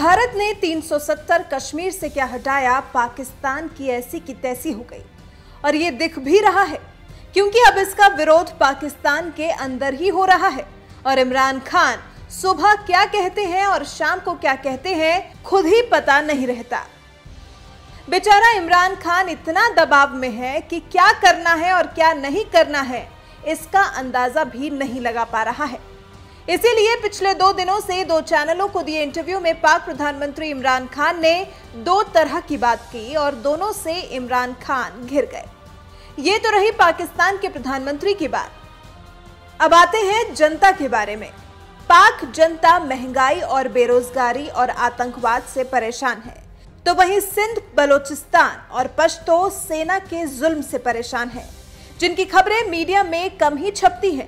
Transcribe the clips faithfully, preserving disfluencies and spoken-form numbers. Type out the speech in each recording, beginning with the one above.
भारत ने तीन सौ सत्तर कश्मीर से क्या हटाया, पाकिस्तान की ऐसी की तैसी हो गई। और ये दिख भी रहा है क्योंकि अब इसका विरोध पाकिस्तान के अंदर ही हो रहा है। और इमरान खान सुबह क्या कहते हैं और शाम को क्या कहते हैं खुद ही पता नहीं रहता। बेचारा इमरान खान इतना दबाव में है कि क्या करना है और क्या नहीं करना है इसका अंदाजा भी नहीं लगा पा रहा है। इसीलिए पिछले दो दिनों से दो चैनलों को दिए इंटरव्यू में पाक प्रधानमंत्री इमरान खान ने दो तरह की बात की और दोनों से इमरान खान घिर गए। ये तो रही पाकिस्तान के प्रधानमंत्री की बात। अब आते हैं जनता के बारे में। पाक जनता महंगाई और बेरोजगारी और आतंकवाद से परेशान है, तो वहीं सिंध, बलोचिस्तान और पश्तो सेना के जुल्म से परेशान है, जिनकी खबरें मीडिया में कम ही छपती हैं।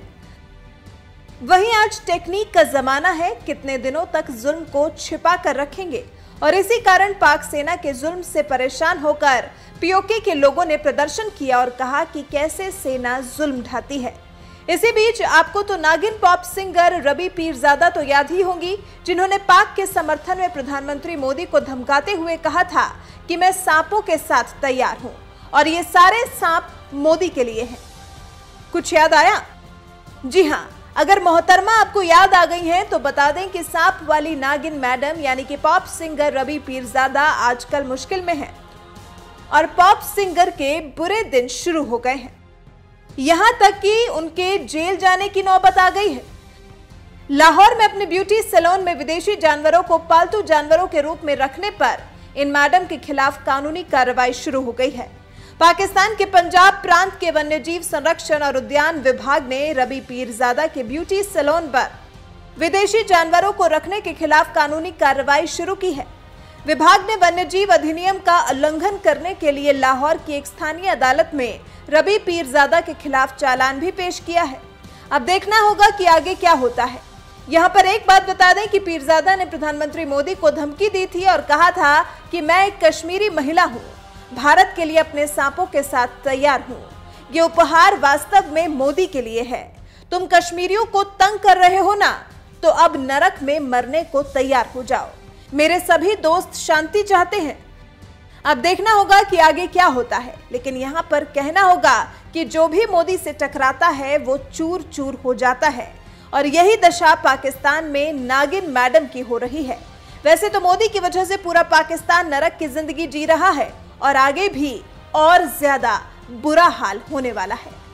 वहीं आज टेक्निक का जमाना है, कितने दिनों तक जुल्म को छिपा कर रखेंगे। और इसी कारण पाक सेना के जुल्म से परेशान होकर पीओके के लोगों ने प्रदर्शन किया और कहा कि कैसे सेना जुल्म ढाती है। इसी बीच आपको तो नागिन पॉप सिंगर रबी पीरजादा तो याद ही होंगी, जिन्होंने पाक के समर्थन में प्रधानमंत्री मोदी को धमकाते हुए कहा था कि मैं सांपों के साथ तैयार हूं और ये सारे सांप मोदी के लिए हैं। कुछ याद आया? जी हां, अगर मोहतरमा आपको याद आ गई हैं तो बता दें कि सांप वाली नागिन मैडम यानी कि पॉप सिंगर रबी पीरजादा आजकल मुश्किल में है और पॉप सिंगर के बुरे दिन शुरू हो गए हैं। यहां तक कि उनके जेल जाने की नौबत आ गई है। लाहौर में अपने ब्यूटी सैलून में विदेशी जानवरों को पालतू जानवरों के रूप में रखने पर इन मैडम के खिलाफ कानूनी कार्रवाई शुरू हो गई है। पाकिस्तान के पंजाब प्रांत के वन्यजीव संरक्षण और उद्यान विभाग ने रबी पीरजादा के ब्यूटी सैलून पर विदेशी जानवरों को रखने के खिलाफ कानूनी कार्रवाई शुरू की है। विभाग ने वन्यजीव अधिनियम का उल्लंघन करने के लिए लाहौर की एक स्थानीय अदालत में रबी पीरजादा के खिलाफ चालान भी पेश किया है। अब देखना होगा कि आगे क्या होता है। यहाँ पर एक बात बता दें कि पीरजादा ने प्रधानमंत्री मोदी को धमकी दी थी और कहा था कि मैं एक कश्मीरी महिला हूँ, भारत के लिए अपने सांपों के साथ तैयार हूँ। ये उपहार वास्तव में मोदी के लिए है। तुम कश्मीरियों को तंग कर रहे हो ना, तो अब नरक में मरने को तैयार हो जाओ। मेरे सभी दोस्त शांति चाहते हैं। अब देखना होगा कि आगे क्या होता है, लेकिन यहाँ पर कहना होगा कि जो भी मोदी से टकराता है वो चूर चूर हो जाता है। और यही दशा पाकिस्तान में नागिन मैडम की हो रही है। वैसे तो मोदी की वजह से पूरा पाकिस्तान नरक की जिंदगी जी रहा है और आगे भी और ज्यादा बुरा हाल होने वाला है।